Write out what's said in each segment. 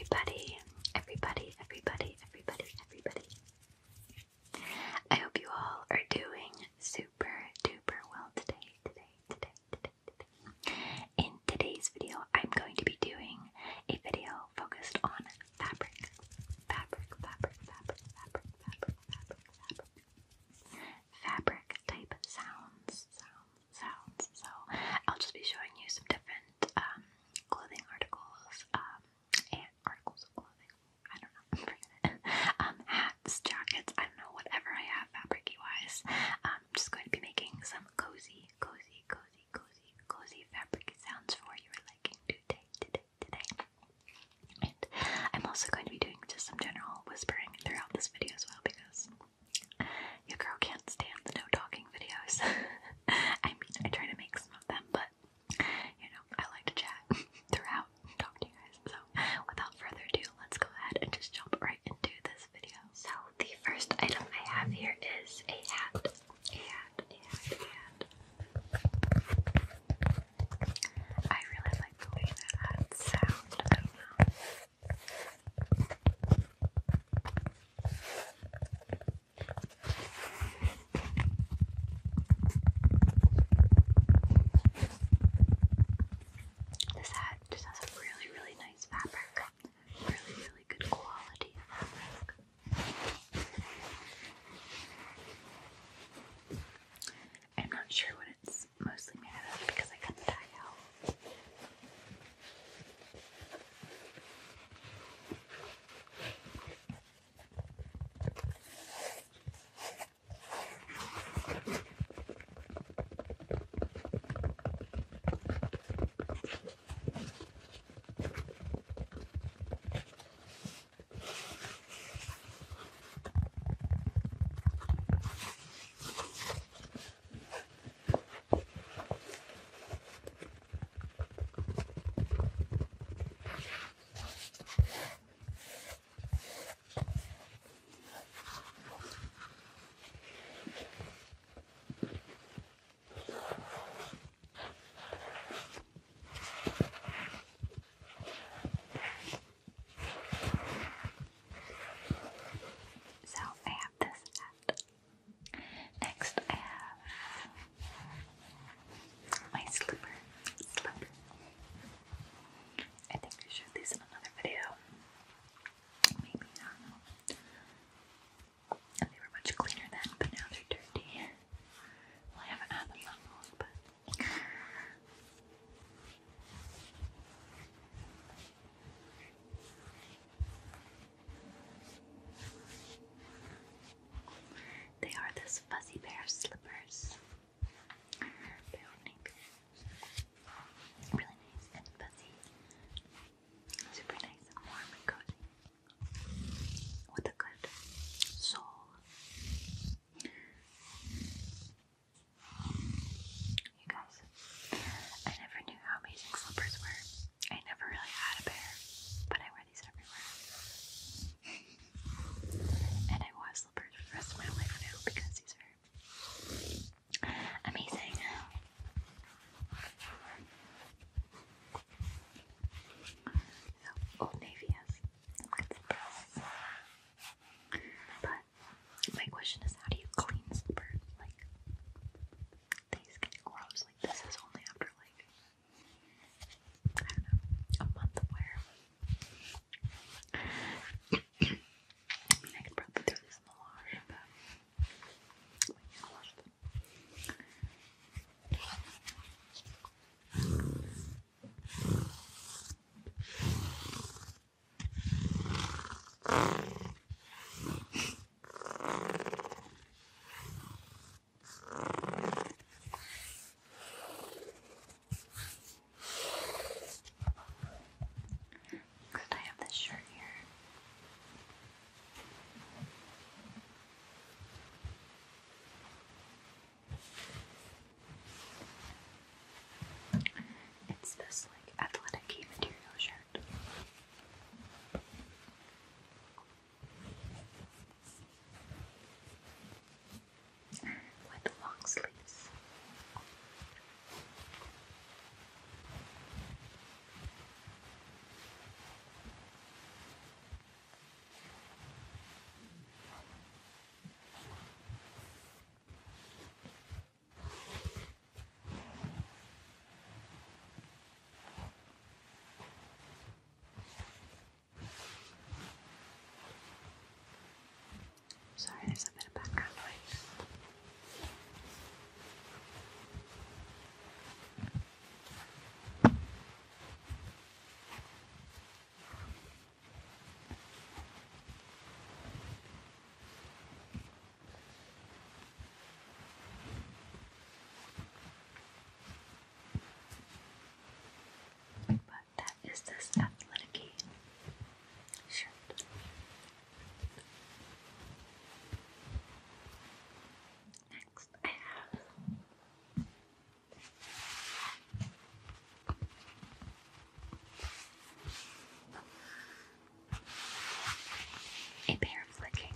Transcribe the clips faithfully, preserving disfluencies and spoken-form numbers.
everybody, everybody, everybody, everybody, everybody. I hope you all are doing super duper well today, today, today, today, today. In today's video, I'm going to be doing a video focused on fabric, fabric, fabric, fabric, fabric, fabric, fabric, fabric, fabric type sounds, sounds, sounds. So I'll just be showing you some different um, clothing articles, um, and articles of clothing. I don't know. um, hats, jackets. I don't know. Whatever I have, fabric-wise. Um, this athletic shirt. Next, I have a pair of leggings.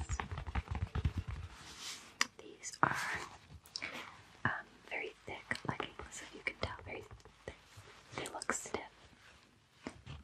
These are um, very thick leggings, if you can tell, very thick. They look stiff,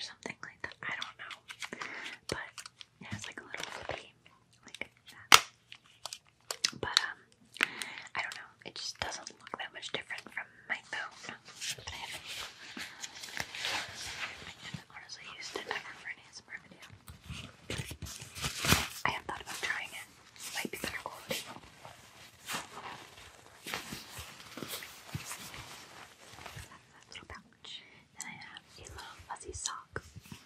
or something like that. I don't know. But it has like a little flippy like that. But um I don't know. It just doesn't look that much different from my phone. But I haven't, I haven't honestly used it ever for an A S M R video. I have thought about trying it. Might be better quality. Little pouch. Then I have a little fuzzy sock.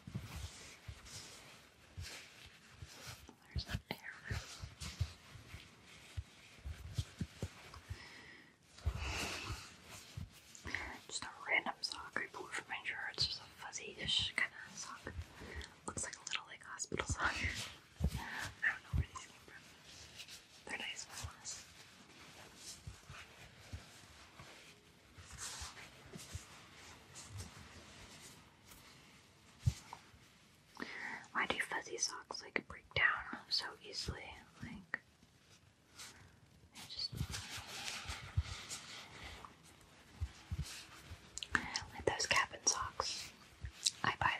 There's that hair. Just a random sock I pulled from my drawer. It's just a fuzzy-ish kind of sock. Looks like a little like hospital sock. I don't know where these came from. They're nice nonetheless. Why do fuzzy socks like break down so easily? Like, I just like those cabin socks. I buy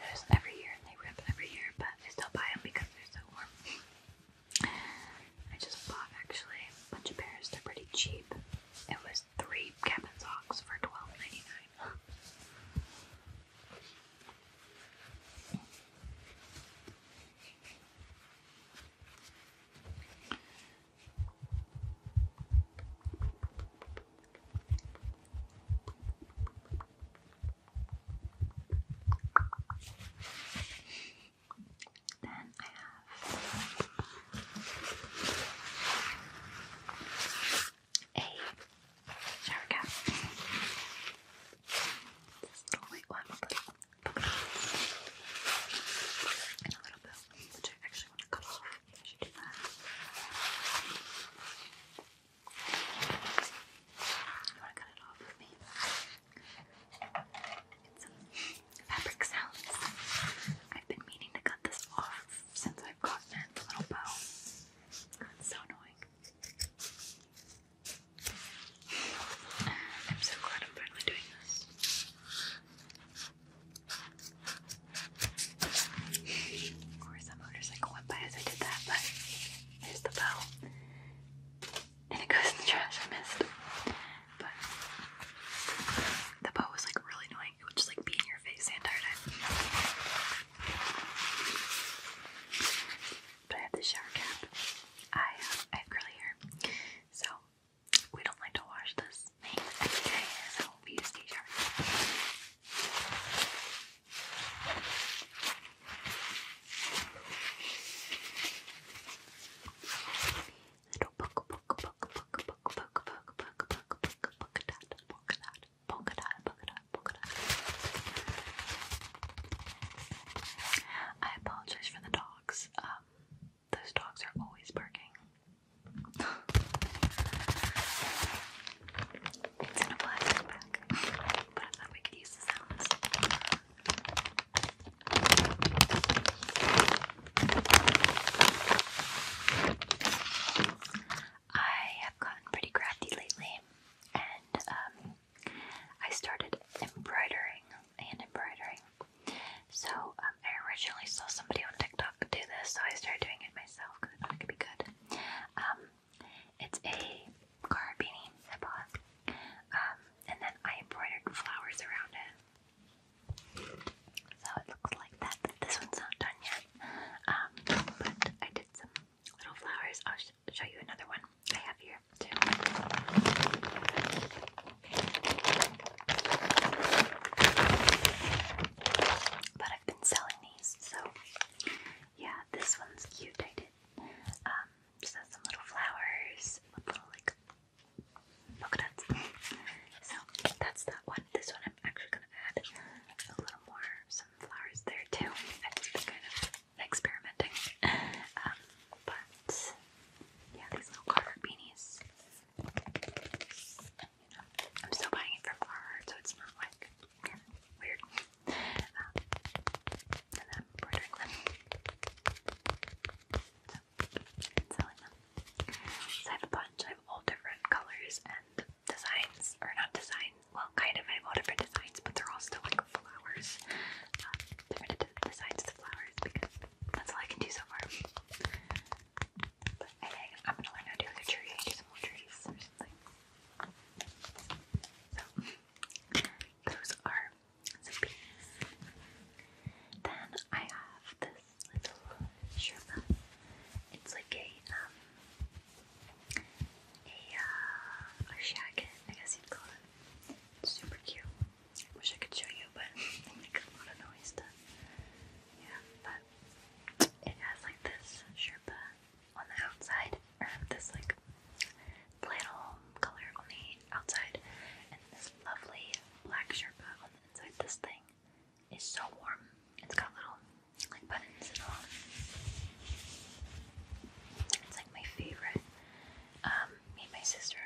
so warm. It's got little like buttons and all. It's like my favorite. Um, me and my sister